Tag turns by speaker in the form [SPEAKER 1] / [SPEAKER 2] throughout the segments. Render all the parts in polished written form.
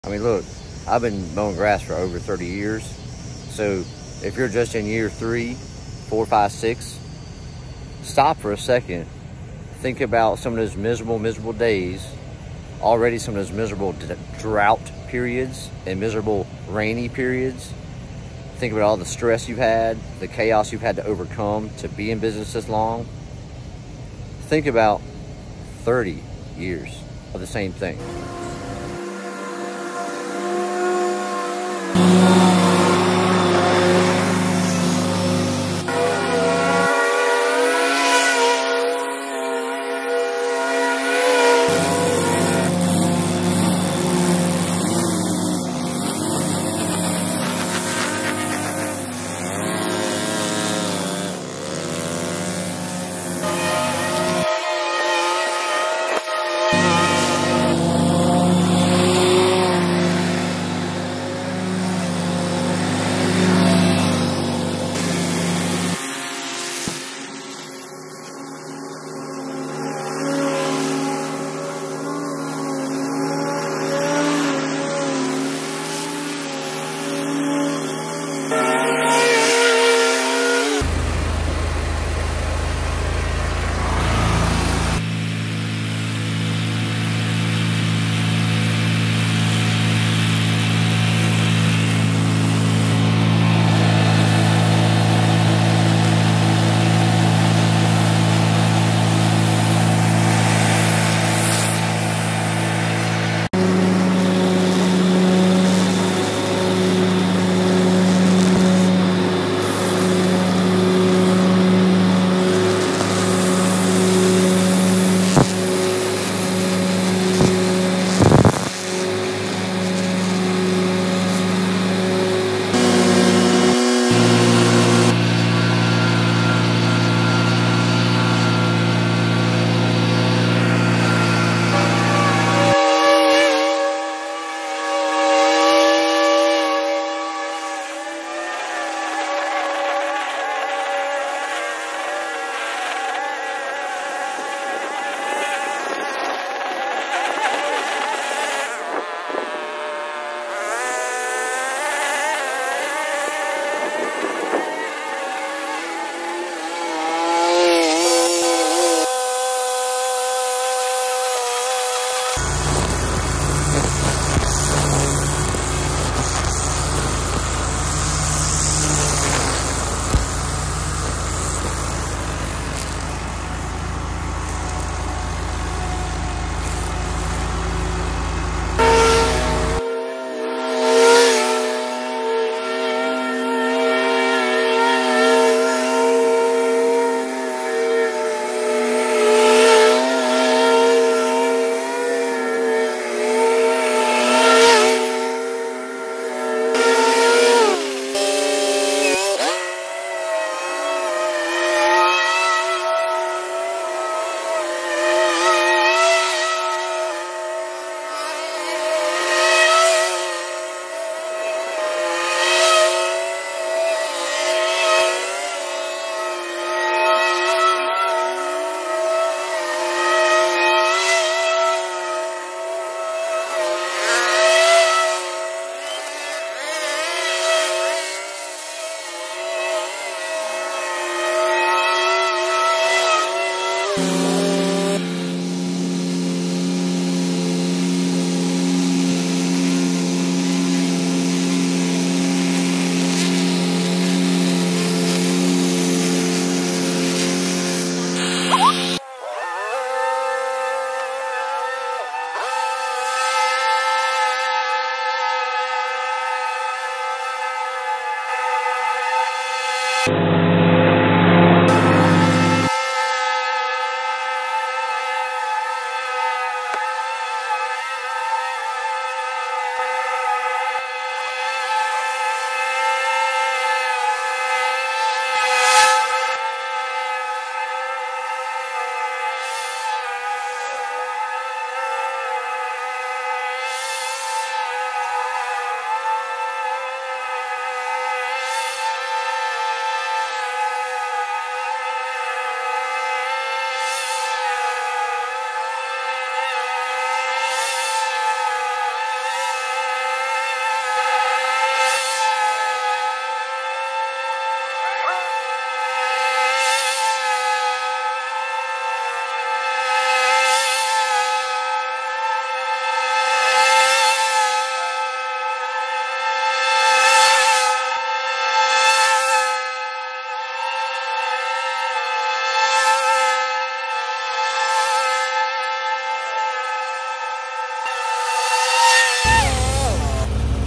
[SPEAKER 1] I mean, look, I've been mowing grass for over 30 years. So if you're just in year 3, 4, 5, 6, stop for a second. Think about some of those miserable days. Already some of those miserable drought periods and miserable rainy periods. Think about all the stress you've had, the chaos you've had to overcome to be in business this long. Think about 30 years of the same thing.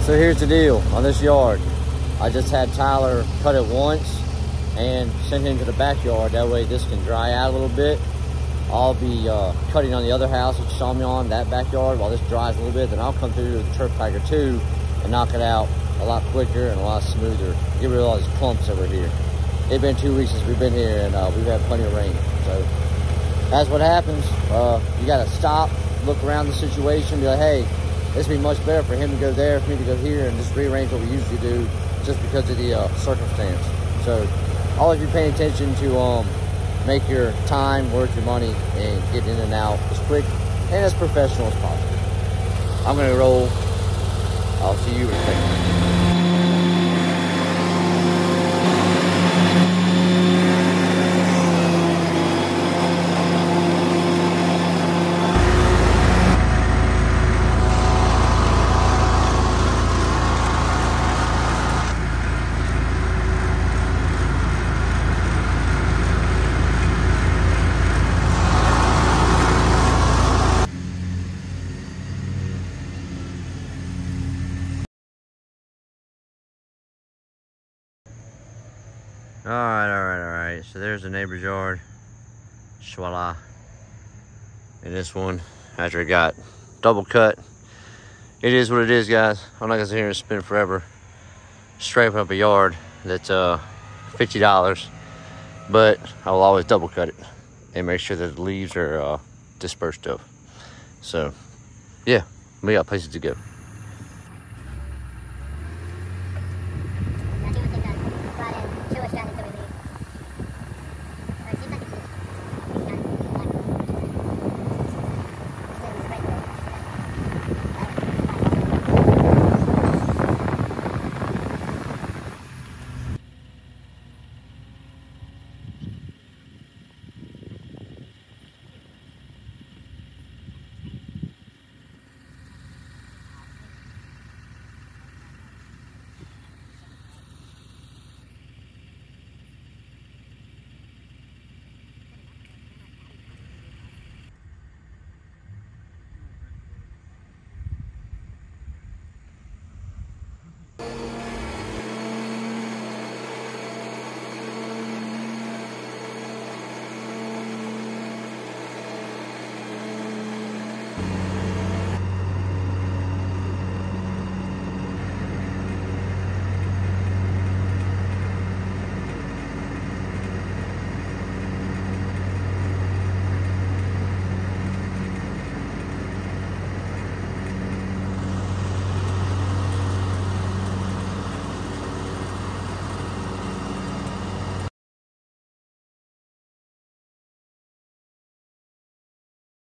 [SPEAKER 1] So here's the deal on this yard. I just had Tyler cut it once and send him to the backyard. That way this can dry out a little bit. I'll be cutting on the other house that you saw me on, that backyard, while this dries a little bit. Then I'll come through with the turf packer too and knock it out a lot quicker and a lot smoother. Get rid of all these clumps over here. It's been 2 weeks since we've been here, and we've had plenty of rain. So that's what happens. You gotta stop, look around the situation, be like, hey, this would be much better for him to go there, for me to go here, and just rearrange what we usually do just because of the circumstance. So always be paying attention to make your time worth your money and get in and out as quick and as professional as possible. I'm gonna roll. I'll see you in a second. All right. So there's the neighbor's yard. Voila. And this one, after it got double cut, it is what it is, guys. I'm not gonna sit here and spend forever striping up a yard that's $50, but I will always double cut it and make sure that the leaves are dispersed of. So yeah, we got places to go.